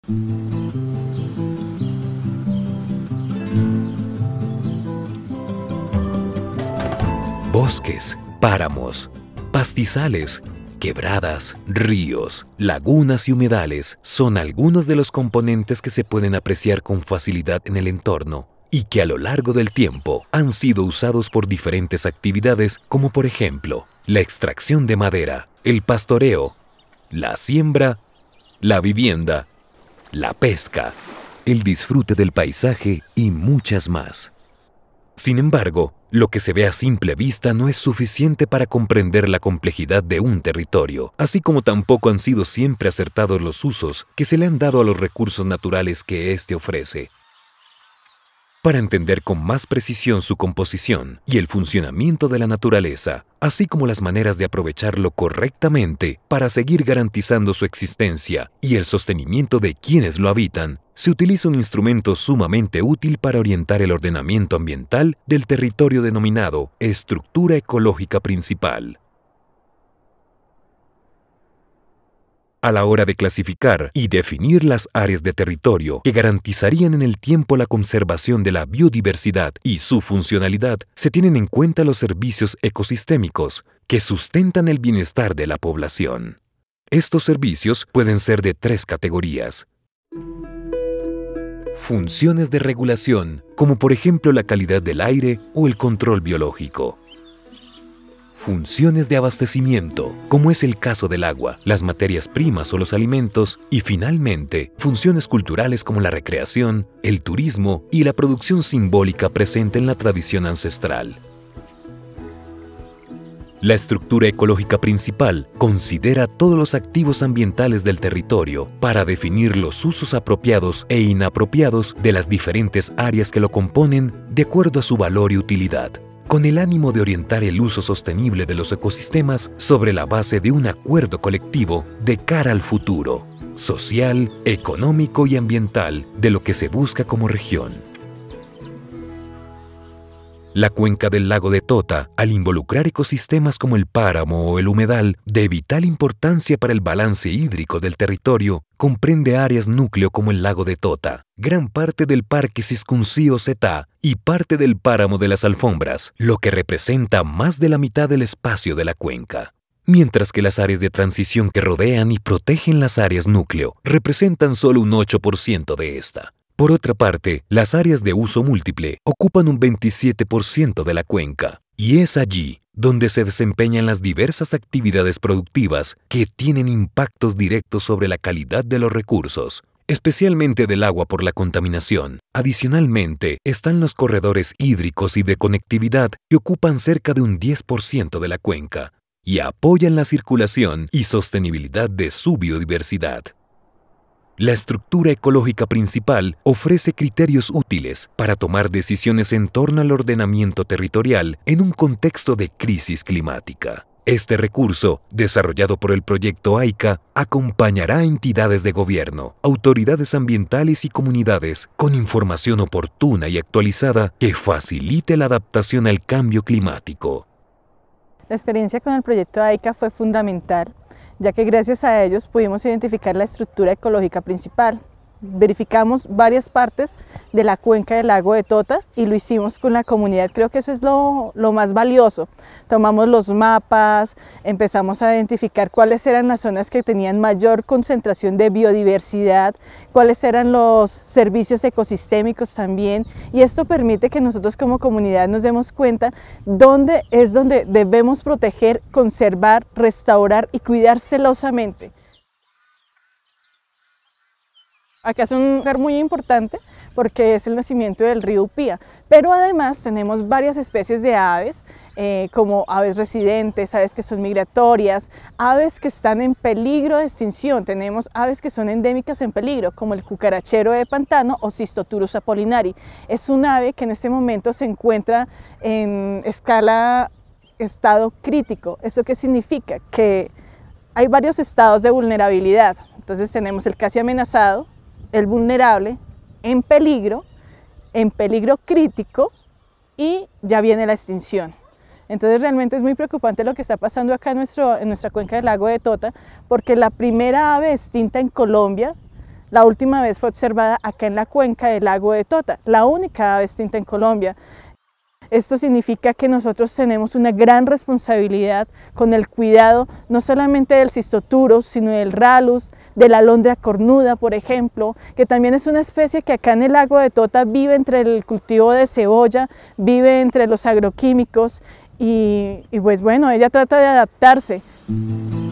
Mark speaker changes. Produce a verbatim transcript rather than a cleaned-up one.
Speaker 1: Bosques, páramos, pastizales, quebradas, ríos, lagunas y humedales son algunos de los componentes que se pueden apreciar con facilidad en el entorno y que a lo largo del tiempo han sido usados por diferentes actividades como por ejemplo la extracción de madera, el pastoreo, la siembra, la vivienda, la pesca, el disfrute del paisaje y muchas más. Sin embargo, lo que se ve a simple vista no es suficiente para comprender la complejidad de un territorio, así como tampoco han sido siempre acertados los usos que se le han dado a los recursos naturales que éste ofrece. Para entender con más precisión su composición y el funcionamiento de la naturaleza, así como las maneras de aprovecharlo correctamente para seguir garantizando su existencia y el sostenimiento de quienes lo habitan, se utiliza un instrumento sumamente útil para orientar el ordenamiento ambiental del territorio denominado estructura ecológica principal. A la hora de clasificar y definir las áreas de territorio que garantizarían en el tiempo la conservación de la biodiversidad y su funcionalidad, se tienen en cuenta los servicios ecosistémicos que sustentan el bienestar de la población. Estos servicios pueden ser de tres categorías. Funciones de regulación, como por ejemplo la calidad del aire o el control biológico. Funciones de abastecimiento, como es el caso del agua, las materias primas o los alimentos, y finalmente, funciones culturales como la recreación, el turismo y la producción simbólica presente en la tradición ancestral. La estructura ecológica principal considera todos los activos ambientales del territorio para definir los usos apropiados e inapropiados de las diferentes áreas que lo componen de acuerdo a su valor y utilidad, con el ánimo de orientar el uso sostenible de los ecosistemas sobre la base de un acuerdo colectivo de cara al futuro, social, económico y ambiental de lo que se busca como región. La cuenca del lago de Tota, al involucrar ecosistemas como el páramo o el humedal, de vital importancia para el balance hídrico del territorio, comprende áreas núcleo como el lago de Tota, gran parte del Parque Siscuncío-Setá y parte del páramo de las Alfombras, lo que representa más de la mitad del espacio de la cuenca. Mientras que las áreas de transición que rodean y protegen las áreas núcleo representan solo un ocho por ciento de esta. Por otra parte, las áreas de uso múltiple ocupan un veintisiete por ciento de la cuenca, y es allí donde se desempeñan las diversas actividades productivas que tienen impactos directos sobre la calidad de los recursos, especialmente del agua por la contaminación. Adicionalmente, están los corredores hídricos y de conectividad que ocupan cerca de un diez por ciento de la cuenca y apoyan la circulación y sostenibilidad de su biodiversidad. La estructura ecológica principal ofrece criterios útiles para tomar decisiones en torno al ordenamiento territorial en un contexto de crisis climática. Este recurso, desarrollado por el proyecto AICA, acompañará a entidades de gobierno, autoridades ambientales y comunidades con información oportuna y actualizada que facilite la adaptación al cambio climático.
Speaker 2: La experiencia con el proyecto AICA fue fundamental, ya que gracias a ellos pudimos identificar la estructura ecológica principal. Verificamos varias partes de la cuenca del lago de Tota y lo hicimos con la comunidad. Creo que eso es lo, lo más valioso. Tomamos los mapas, empezamos a identificar cuáles eran las zonas que tenían mayor concentración de biodiversidad, cuáles eran los servicios ecosistémicos también, y esto permite que nosotros como comunidad nos demos cuenta dónde es donde debemos proteger, conservar, restaurar y cuidar celosamente. Acá es un lugar muy importante porque es el nacimiento del río Upía, pero además tenemos varias especies de aves, eh, como aves residentes, aves que son migratorias, aves que están en peligro de extinción. Tenemos aves que son endémicas en peligro, como el cucarachero de pantano o Cistoturus apollinari. Es un ave que en este momento se encuentra en escala estado crítico. ¿Esto qué significa? Que hay varios estados de vulnerabilidad. Entonces tenemos el casi amenazado, el vulnerable, en peligro, en peligro crítico y ya viene la extinción. Entonces realmente es muy preocupante lo que está pasando acá en, nuestro, en nuestra cuenca del lago de Tota, porque la primera ave extinta en Colombia La última vez fue observada acá en la cuenca del lago de Tota, la única ave extinta en Colombia. Esto significa que nosotros tenemos una gran responsabilidad con el cuidado no solamente del Cistoturus, sino del Rallus, de la alondra cornuda, por ejemplo, que también es una especie que acá en el lago de Tota vive entre el cultivo de cebolla, vive entre los agroquímicos y, y pues bueno, ella trata de adaptarse.